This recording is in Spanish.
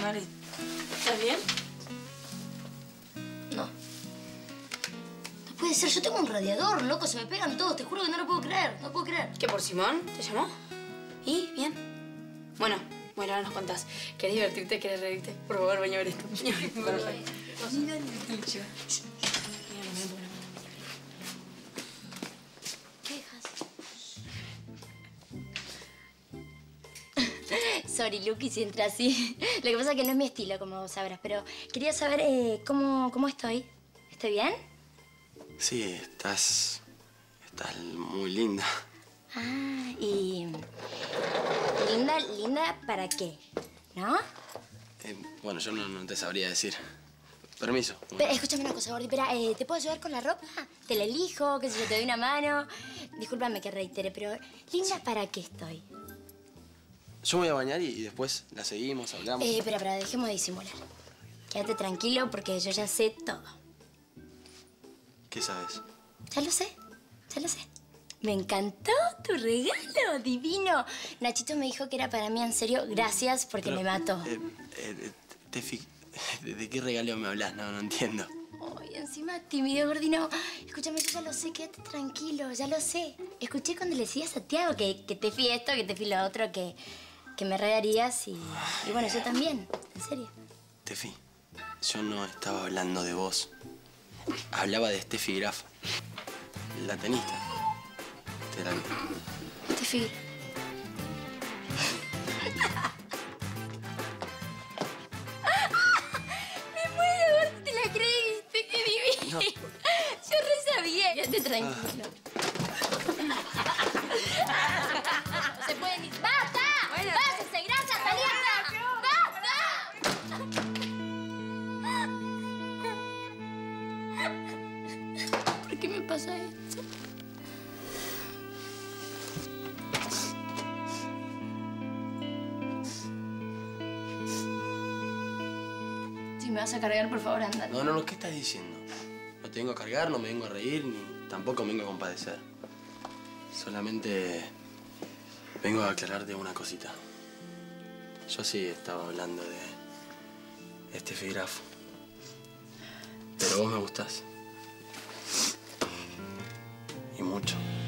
Mari, ¿estás bien? No. No puede ser, yo tengo un radiador, loco, se me pegan todos, te juro que no lo puedo creer, no puedo creer. ¿Qué, por Simón? ¿Te llamó? ¿Y? ¿Bien? Bueno, ahora nos contás. ¿Querés divertirte? ¿Querés reírte? Por favor, baño esto. Perfecto. Mira el bicho. Mira, no me pongo. ¿Qué dejas? Sorry, Luqui, si entra así. Lo que pasa es que no es mi estilo, como sabrás, pero quería saber cómo estoy. ¿Estoy bien? Sí, estás muy linda. Ah, y... ¿Linda para qué? ¿No? Bueno, yo no te sabría decir. Permiso. Pero, escúchame una cosa, Gordi. Espera, ¿te puedo ayudar con la ropa? ¿Te la elijo? ¿Qué sé yo? ¿Te doy una mano? Discúlpame que reitere, pero ¿linda para qué estoy? Yo me voy a bañar y después la seguimos, hablamos. Espera, dejemos de disimular. Quédate tranquilo porque yo ya sé todo. ¿Qué sabes? Ya lo sé. Me encantó tu regalo, divino. Nachito me dijo que era para mí, en serio. Gracias porque me mató. Tefi, ¿de qué regalo me hablas? No entiendo. Ay, encima tímido, Gordino. Escúchame, yo ya lo sé, quédate tranquilo, ya lo sé. Escuché cuando le decías a Tiago que te fui esto, que te fui lo otro, que me regarías y bueno, yo también, en serio. Tefi, yo no estaba hablando de vos. Hablaba de Steffi Graf, la tenista. Te la vi. Steffi. Me muero, Gordi, te la creíste, qué divino. No. Yo re sabía, quédate tranquilo. No se puede ni... ¡Basta! Bueno, ¡Basta, grasa, saliendo! ¡Basta! ¿Por qué me pasa esto? Si me vas a cargar, por favor, anda. No, ¿qué estás diciendo? No te vengo a cargar, no me vengo a reír, ni tampoco me vengo a compadecer. Solamente vengo a aclararte una cosita. Yo sí estaba hablando de Steffi Graf. Pero vos me gustás. Y mucho.